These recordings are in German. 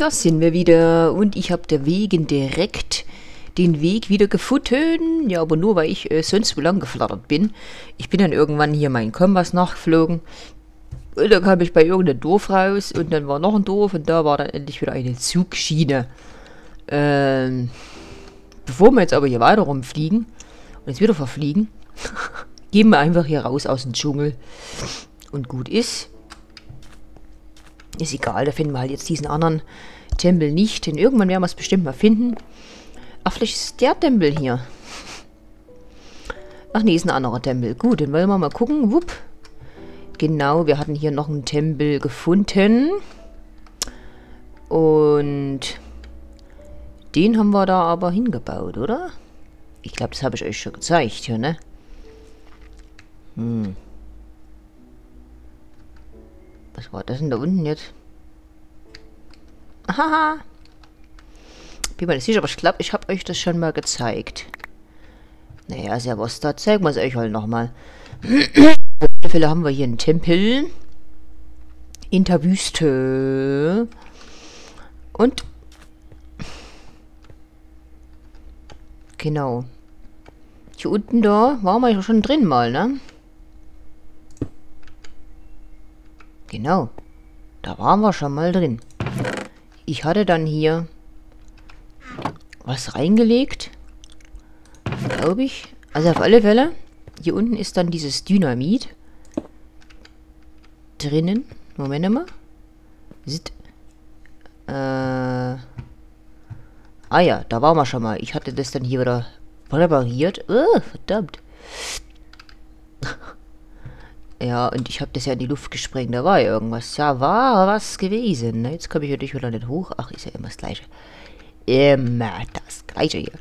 Da sind wir wieder und ich habe der Wegen direkt den Weg wieder gefunden. Ja, aber nur, weil ich sonst wo lang geflattert bin. Ich bin dann irgendwann hier meinen Kompass nachgeflogen. Und dann kam ich bei irgendeinem Dorf raus und dann war noch ein Dorf und da war dann endlich wieder eine Zugschiene. Bevor wir jetzt aber hier weiter rumfliegen und jetzt wieder verfliegen, gehen wir einfach hier raus aus dem Dschungel. Und gut ist. Ist egal, da finden wir halt jetzt diesen anderen Tempel nicht. Denn irgendwann werden wir es bestimmt mal finden. Ach, vielleicht ist der Tempel hier. Ach nee, ist ein anderer Tempel. Gut, dann wollen wir mal gucken. Wupp. Genau, wir hatten hier noch einen Tempel gefunden. Und den haben wir da aber hingebaut, oder? Ich glaube, das habe ich euch schon gezeigt hier, ne? Was war das denn da unten jetzt? Haha. Bin mir nicht sicher, aber ich glaube, ich habe euch das schon mal gezeigt. Naja, ist ja was da. Zeigen wir es euch halt nochmal. Auf alle Fälle haben wir hier einen Tempel. In der Wüste. Und genau. Hier unten da waren wir ja schon drin mal, ne? Genau. Da waren wir schon mal drin. Ich hatte dann hier was reingelegt. Glaube ich. Also auf alle Fälle. Hier unten ist dann dieses Dynamit drinnen. Moment mal. Ah ja, da waren wir schon mal. Ich hatte das dann hier wieder präpariert. Oh, verdammt. Ja, und ich habe das ja in die Luft gesprengt. Da war ja irgendwas. Ja, war was gewesen. Jetzt komme ich natürlich wieder nicht hoch. Ach, ist ja immer das Gleiche. Immer das Gleiche hier.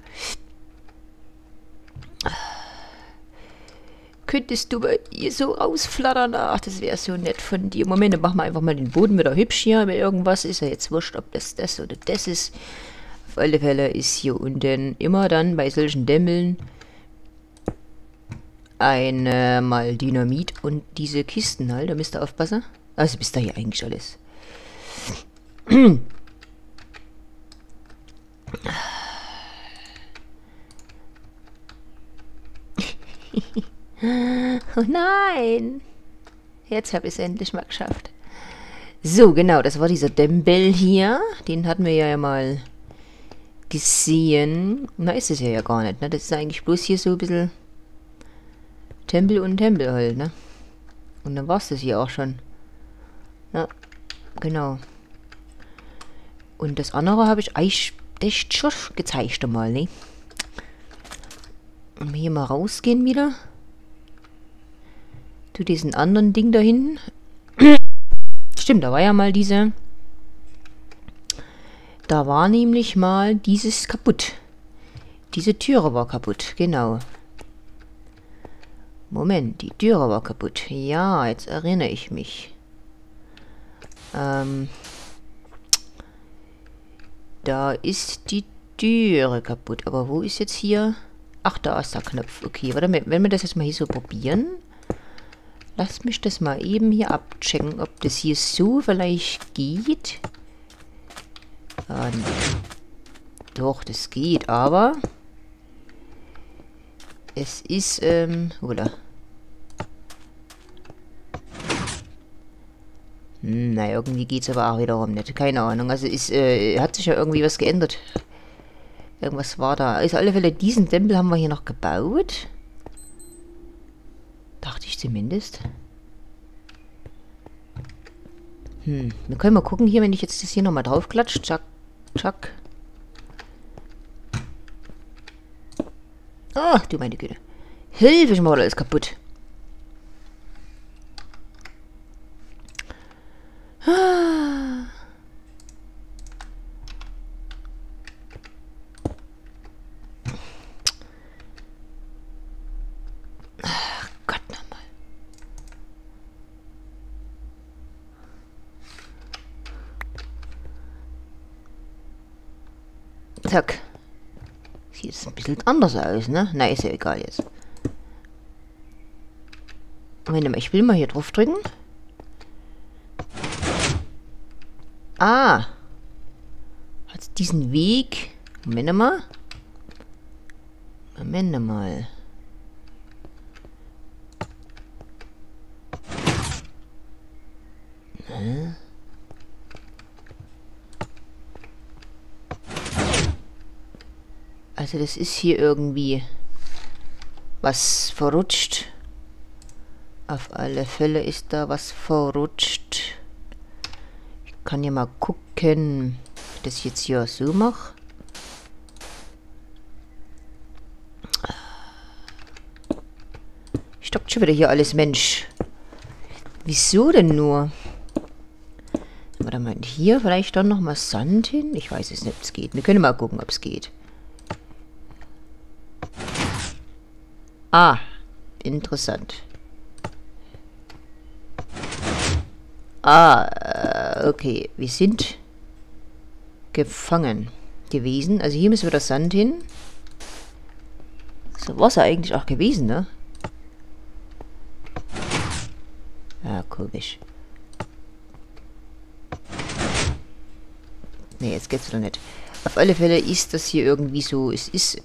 Könntest du bei ihr so rausflattern? Ach, das wäre so nett von dir. Moment, dann machen wir einfach mal den Boden wieder hübsch hier. Mit irgendwas ist ja jetzt wurscht, ob das oder das ist. Auf alle Fälle ist hier unten immer dann bei solchen Dämmeln mal Dynamit und diese Kisten halt. Da müsst ihr aufpassen. Also bis da hier eigentlich alles. Oh nein! Jetzt habe ich es endlich mal geschafft. So, genau, das war dieser Dämbel hier. Den hatten wir ja mal gesehen. Na, ist es ja gar nicht, ne? Das ist eigentlich bloß hier so ein bisschen Tempel und Tempel halt, ne? Und dann war es das hier auch schon. Ja, genau. Und das andere habe ich euch echt schon gezeigt einmal, ne? Und hier mal rausgehen wieder. Zu diesen anderen Ding da hinten. Stimmt, da war ja mal diese... Da war nämlich mal dieses kaputt. Diese Türe war kaputt, genau. Moment, die Türe war kaputt. Ja, jetzt erinnere ich mich. Da ist die Türe kaputt. Aber wo ist jetzt hier... Ach, da ist der Knopf. Okay, warte mal, wenn wir das jetzt mal hier so probieren. Lasst mich das mal eben hier abchecken, ob das hier so vielleicht geht. Doch, das geht, aber es ist, oder? Na, irgendwie geht's aber auch wiederum nicht. Keine Ahnung. Also ist, hat sich ja irgendwie was geändert. Irgendwas war da. Also auf alle Fälle, diesen Tempel haben wir hier noch gebaut. Dachte ich zumindest. Wir können mal gucken hier, wenn ich jetzt das hier nochmal draufklatsche. Zack, zack. Ach, du meine Güte. Hilfe, ich mache alles kaputt. Ah. Ach Gott nochmal. Zack. Sieht jetzt ein bisschen anders aus, ne? Na, ist ja egal jetzt. Moment mal, ich will mal hier drauf drücken. Ah. Hat diesen Weg... Moment mal. Also das ist hier irgendwie was verrutscht. Auf alle Fälle ist da was verrutscht. Ich kann ja mal gucken, ob ich das jetzt hier so mache. Stoppt schon wieder hier alles, Mensch. Wieso denn nur? Warte mal, hier vielleicht dann nochmal Sand hin? Ich weiß es nicht, ob es geht. Wir können mal gucken, ob es geht. Ah, interessant. Okay. Wir sind gefangen gewesen. Also hier müssen wir das Sand hin. So war es ja eigentlich auch gewesen, ne? Ah, komisch. Ne, jetzt geht's wieder nicht. Auf alle Fälle ist das hier irgendwie so. Es ist,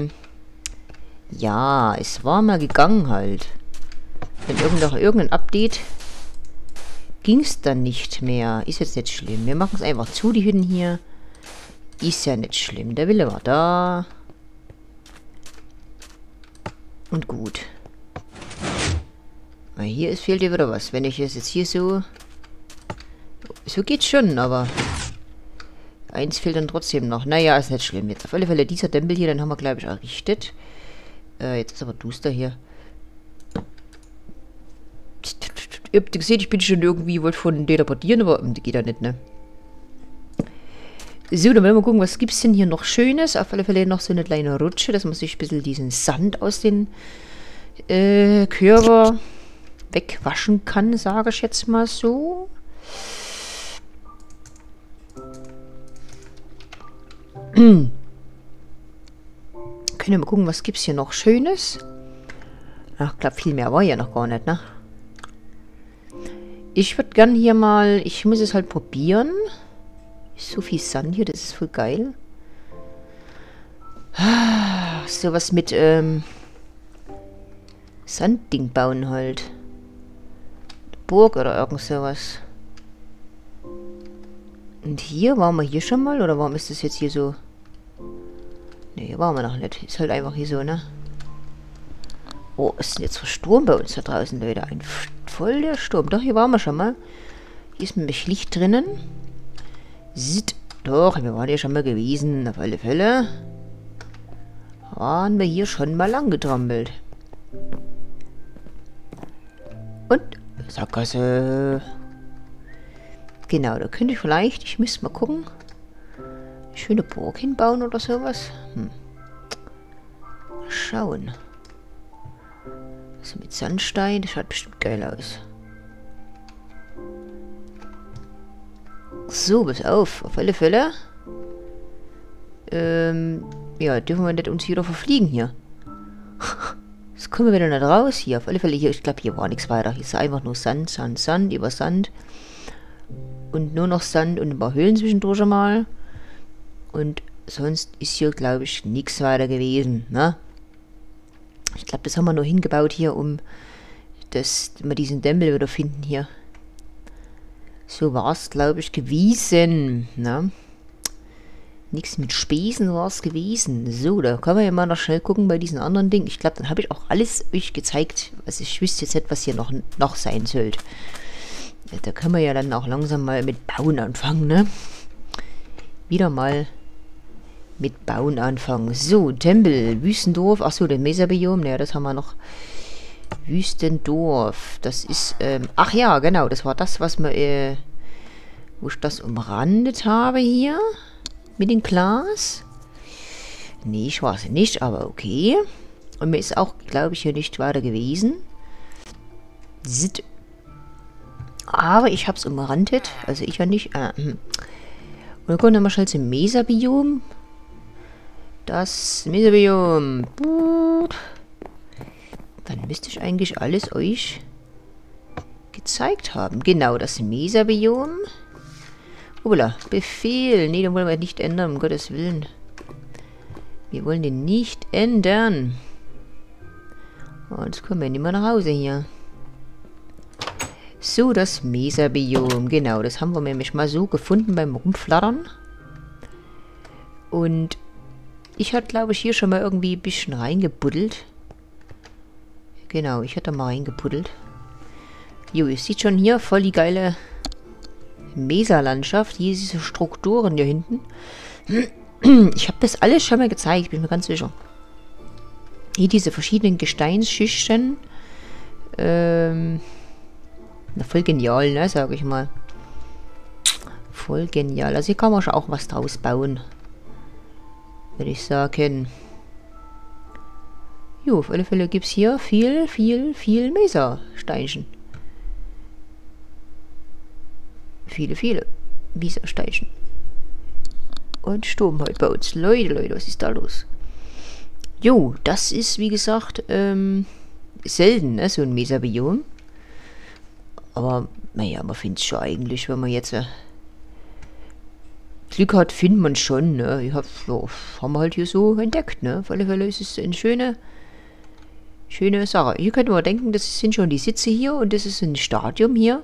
ja, es war mal gegangen halt. Wenn irgendein Update ging es dann nicht mehr. Ist jetzt nicht schlimm. Wir machen es einfach zu, die Hütten hier. Ist ja nicht schlimm. Der Wille war da. Und gut. Weil hier fehlt dir wieder was. Wenn ich es jetzt hier so... So geht's schon, aber... Eins fehlt dann trotzdem noch. Naja, ist nicht schlimm. Jetzt auf alle Fälle dieser Tempel hier, den haben wir, glaube ich, errichtet. Jetzt ist aber duster hier. Ihr habt gesehen, ich bin schon irgendwie, wollte von teleportieren, aber geht ja nicht, ne? So, dann wollen wir gucken, was gibt es denn hier noch Schönes. Auf alle Fälle noch so eine kleine Rutsche, dass man sich ein bisschen diesen Sand aus den Körper wegwaschen kann, sage ich jetzt mal so. Können wir mal gucken, was gibt es hier noch Schönes? Ach, ich glaube, viel mehr war ja noch gar nicht, ne? Ich würde gern hier mal... Ich muss es halt probieren. So viel Sand hier, das ist voll geil. Sowas mit, Sandding bauen halt. Burg oder irgend sowas. Und hier, waren wir hier schon mal? Oder warum ist das jetzt hier so... Ne, hier waren wir noch nicht. Ist halt einfach hier so, ne? Oh, ist denn jetzt so Sturm bei uns da draußen, Leute? Ein voll der Sturm. Doch, hier waren wir schon mal. Hier ist nämlich Licht drinnen. Sieht. Doch, wir waren hier schon mal gewesen. Auf alle Fälle. Waren wir hier schon mal lang getrampelt. Und Sackgasse. Genau, da könnte ich vielleicht, ich müsste mal gucken, eine schöne Burg hinbauen oder sowas. Mal schauen. Also mit Sandstein, das schaut bestimmt geil aus. So, pass auf alle Fälle. Ja, dürfen wir nicht uns hier doch verfliegen hier. Das kommen wir wieder nicht raus hier. Auf alle Fälle hier, ich glaube, hier war nichts weiter. Hier ist einfach nur Sand, Sand, Sand, über Sand. Und nur noch Sand und ein paar Höhlen zwischendurch mal. Und sonst ist hier, glaube ich, nichts weiter gewesen, ne? Ich glaube, das haben wir nur hingebaut hier, um dass wir diesen Tempel wieder finden hier. So war es, glaube ich, gewesen, ne? Nichts mit Spesen war es gewesen. So, da können wir ja mal noch schnell gucken bei diesen anderen Dingen. Ich glaube, dann habe ich auch alles euch gezeigt. Also ich wüsste jetzt nicht, was hier noch sein sollte. Ja, da können wir ja dann auch langsam mal mit Bauen anfangen, ne? Wieder mal mit Bauen anfangen. So, Tempel, Wüstendorf. Achso, den Mesabiom. Naja, das haben wir noch. Wüstendorf. Das ist, ach ja, genau. Das war das, was wir, wo ich das umrandet habe hier. Mit dem Glas. Nee, ich weiß nicht, aber okay. Und mir ist auch, glaube ich, hier nicht weiter gewesen. Sit. Aber ich habe es umrandet. Also ich ja nicht. Und dann kommen wir mal schnell zum Mesabiom. Das Mesabiom. Dann müsste ich eigentlich alles euch gezeigt haben. Genau, das Mesabiom. Hoppla, Befehl. Nee, den wollen wir nicht ändern, um Gottes Willen. Wir wollen den nicht ändern. Und jetzt kommen wir nicht mehr nach Hause hier. So, das Mesa-Biom. Genau, das haben wir nämlich mal so gefunden beim Rumflattern. Und ich hatte, glaube ich, hier schon mal irgendwie ein bisschen reingebuddelt. Genau, ich hatte mal reingebuddelt. Jo, ihr seht schon hier voll die geile Mesa-Landschaft. Hier diese Strukturen hier hinten. Ich habe das alles schon mal gezeigt, bin mir ganz sicher. Hier diese verschiedenen Gesteinsschichten. Na, voll genial, ne, sag ich mal. Voll genial. Also hier kann man schon auch was draus bauen. Würde ich sagen. Jo, auf alle Fälle gibt es hier viel Mesa-Steinchen. Viele Mesa-Steinchen. Und Sturm heute bei uns. Leute, was ist da los? Jo, das ist, wie gesagt, selten, ne, so ein Mesa-Biom. Aber, naja, man findet es schon eigentlich, wenn man jetzt Glück hat, findet man schon, ne. Ich haben wir halt hier so entdeckt, ne. Auf alle Fälle ist es eine schöne Sache. Hier könnte man denken, das sind schon die Sitze hier und das ist ein Stadion hier.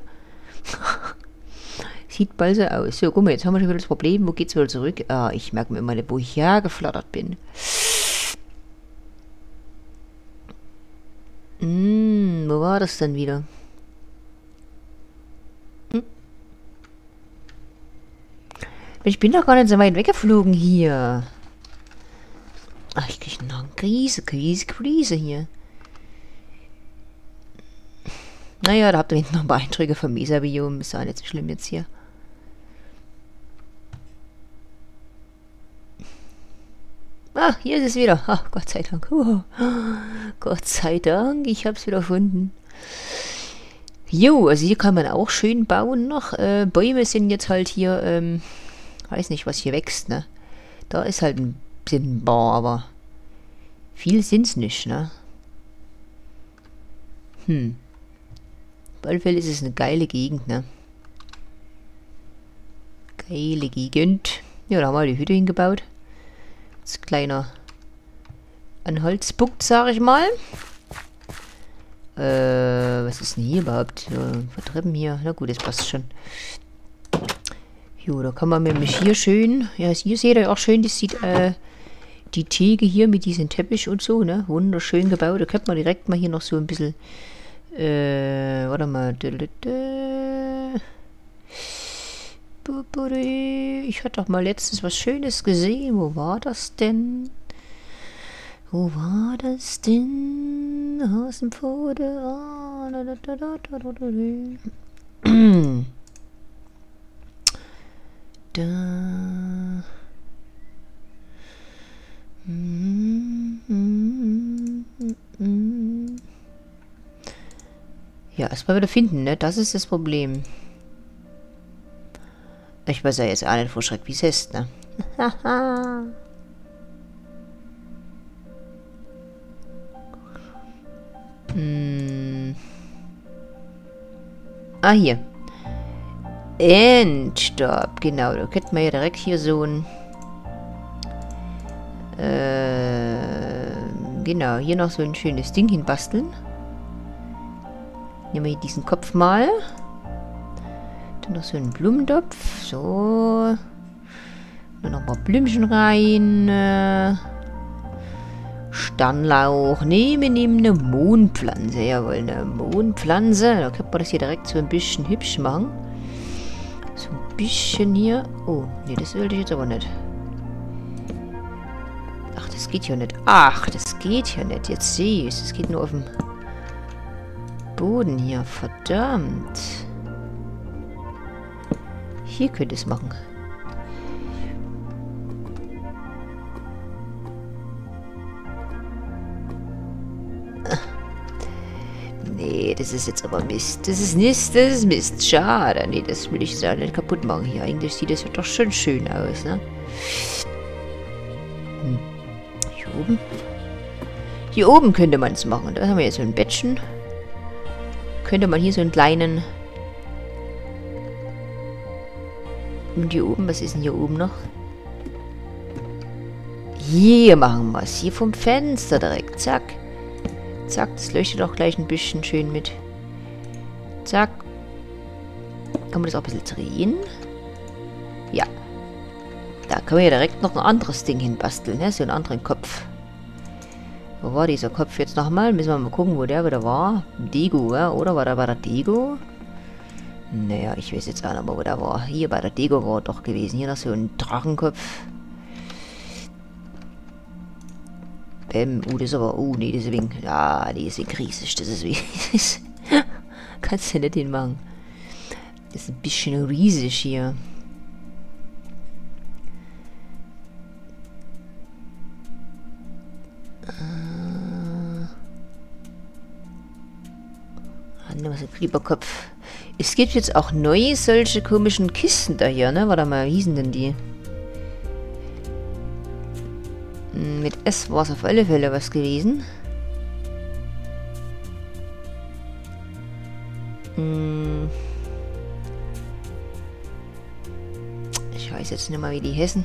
Sieht bald so aus. So, guck mal, jetzt haben wir schon wieder das Problem. Wo geht's wieder zurück? Ah, ich merke mir immer nicht, wo ich hergeflattert bin. Wo war das denn wieder? Ich bin doch gar nicht so weit weggeflogen hier. Ach, ich kriege noch eine Krise hier. Naja, da habt ihr hinten noch ein paar Eindrücke vom Mesa-Biom. Ist auch nicht so schlimm jetzt hier. Ah, hier ist es wieder. Ah, Gott sei Dank. Gott sei Dank, ich habe es wieder gefunden. Jo, also hier kann man auch schön bauen noch. Bäume sind jetzt halt hier, weiß nicht, was hier wächst, ne? Da ist halt ein bisschen Bar, aber viel sind's nicht, ne? Auf alle Fälle ist es eine geile Gegend, ne? Geile Gegend. Ja, da haben wir die Hütte hingebaut. Als kleiner Anhaltspunkt, sag ich mal. Was ist denn hier überhaupt? Vertreppen hier. Na gut, das passt schon. Jo, da kann man nämlich hier schön. Ja, hier seht ihr auch schön, das sieht die Theke hier mit diesem Teppich und so, ne? Wunderschön gebaut. Da könnte man direkt mal hier noch so ein bisschen. Warte mal. Ich hatte doch mal letztens was Schönes gesehen. Wo war das denn? Hasenpfote. Ah, da. Ja, erstmal wieder finden, ne? Das ist das Problem. Ich weiß ja jetzt auch nicht vor Schreck, wie es heißt, ne? Ah, hier. Endstopp, genau. Da könnten wir ja direkt hier so ein... genau, hier noch so ein schönes Ding hinbasteln. Nehmen wir hier diesen Kopf mal. Dann noch so einen Blumentopf. So. Dann noch ein paar Blümchen rein. Sternlauch. Nehmen eine Mohnpflanze. Jawohl, eine Mohnpflanze. Da könnte man das hier direkt so ein bisschen hübsch machen. So ein bisschen hier. Oh, nee, das wollte ich jetzt aber nicht. Ach, das geht ja nicht. Ach, das geht ja nicht. Jetzt sehe ich es. Das geht nur auf dem Boden hier. Verdammt. Hier könnte es machen. Nee, das ist jetzt aber Mist. Das ist Mist. Schade. Nee, das will ich jetzt auch nicht kaputt machen hier. Eigentlich sieht das doch schon schön aus, ne? Hier oben. Hier oben könnte man es machen. Da haben wir jetzt so ein Bettchen. Könnte man hier so einen kleinen Und hier oben, was ist denn hier oben noch? Hier machen wir es. Hier vom Fenster direkt. Zack. Zack, das leuchtet auch gleich ein bisschen schön mit. Zack. Kann man das auch ein bisschen drehen? Ja. Da können wir ja direkt noch ein anderes Ding hinbasteln, ne? So einen anderen Kopf. Wo war dieser Kopf jetzt nochmal? Müssen wir mal gucken, wo der wieder war. Dego, ja? Oder war der bei der Dego? Naja, ich weiß jetzt auch nicht mehr, wo der war. Hier bei der Dego war er doch gewesen. Hier noch so ein Drachenkopf. Bäm. Das ist aber... nee, das ist wegen... Ja, die ist riesig. Das ist wie... Kannst du nicht hinmachen. Das ist ein bisschen riesig hier. Was ein Klieberkopf. Es gibt jetzt auch neue solche komischen Kisten da hier, ne? Warte mal, wie hießen denn die? Mit S war es auf alle Fälle was gewesen. Ich weiß jetzt nicht mal, wie die heißen.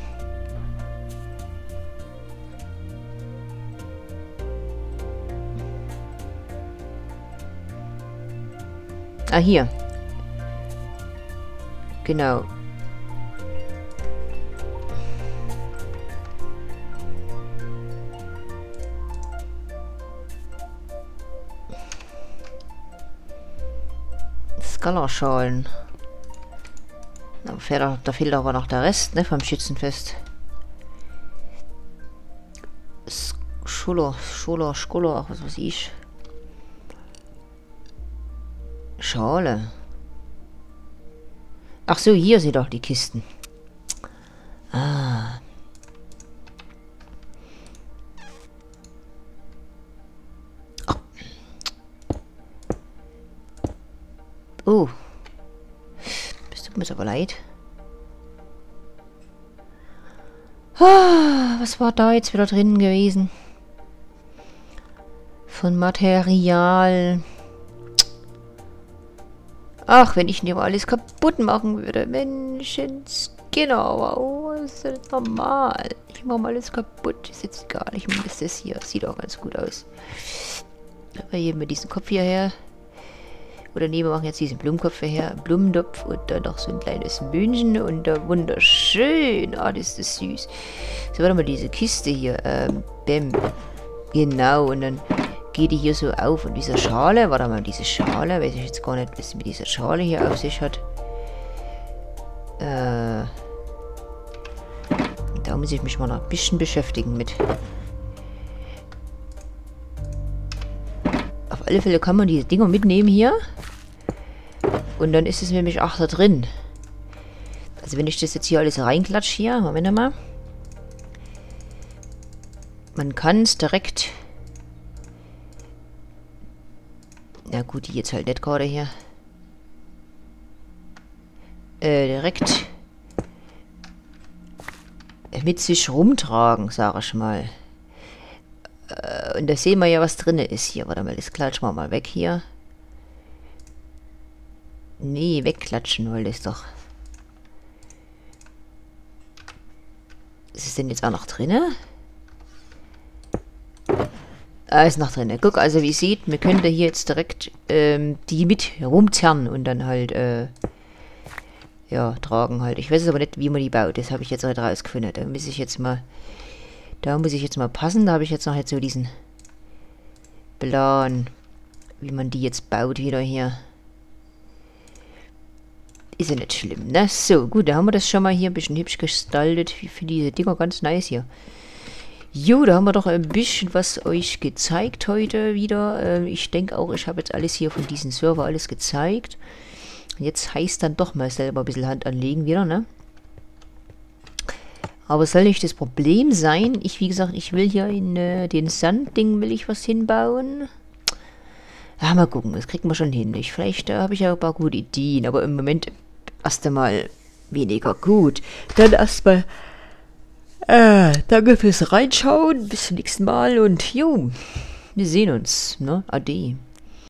Ah, hier. Genau. Skalerschalen. Da fehlt aber noch der Rest, ne, vom Schützenfest. Schuller, ach, was weiß ich. Schale. Ach so, hier sind doch die Kisten. Ah. Oh. Das tut mir aber leid. Ah, was war da jetzt wieder drin gewesen? Von Material. Ach, wenn ich nicht mal alles kaputt machen würde. Menschens, genau. Oh, ist das normal. Ich mache mal alles kaputt. Ist jetzt egal. Ich mache das hier. Sieht auch ganz gut aus. Aber hier mit diesem Kopf hierher. Oder nee, wir machen jetzt diesen Blumenkopf hierher. Blumentopf und dann noch so ein kleines München. Und da wunderschön. Ah, das ist süß. So, warte mal, diese Kiste hier. Bäm. Genau. Und dann geht die hier so auf und diese Schale, warte mal, diese Schale, weiß ich jetzt gar nicht, was sie mit dieser Schale hier auf sich hat. Da muss ich mich mal noch ein bisschen beschäftigen mit. Auf alle Fälle kann man diese Dinger mitnehmen hier. Und dann ist es nämlich auch da drin. Also wenn ich das jetzt hier alles reinklatsche hier, Moment mal. Man kann es direkt... Ja gut, die jetzt halt nicht gerade hier. Direkt mit sich rumtragen, sage ich mal. Und da sehen wir ja, was drin ist hier. Warte mal, das klatschen wir mal weg hier. Nee, wegklatschen wollte ich doch. Ist es denn jetzt auch noch drin? Ist noch drin. Guck, also wie ihr seht, wir können da hier jetzt direkt die mit herumzerren und dann halt, ja, tragen halt. Ich weiß aber nicht, wie man die baut. Das habe ich jetzt heute rausgefunden. Da muss ich jetzt mal passen. Da habe ich jetzt noch so diesen Plan, wie man die jetzt baut wieder hier. Ist ja nicht schlimm, ne? So, gut, da haben wir das schon mal hier ein bisschen hübsch gestaltet. Für diese Dinger ganz nice hier. Jo, da haben wir doch ein bisschen was euch gezeigt heute wieder. Ich denke auch, ich habe jetzt alles hier von diesem Server alles gezeigt. Jetzt heißt dann doch mal selber ein bisschen Hand anlegen wieder, ne? Aber es soll nicht das Problem sein. Wie gesagt, ich will hier in den Sandding will ich was hinbauen. Ja, mal gucken, das kriegen wir schon hin. Vielleicht habe ich ja ein paar gute Ideen, aber im Moment erst einmal weniger gut. Dann erstmal danke fürs Reinschauen. Bis zum nächsten Mal und jo, wir sehen uns, ne? Ade.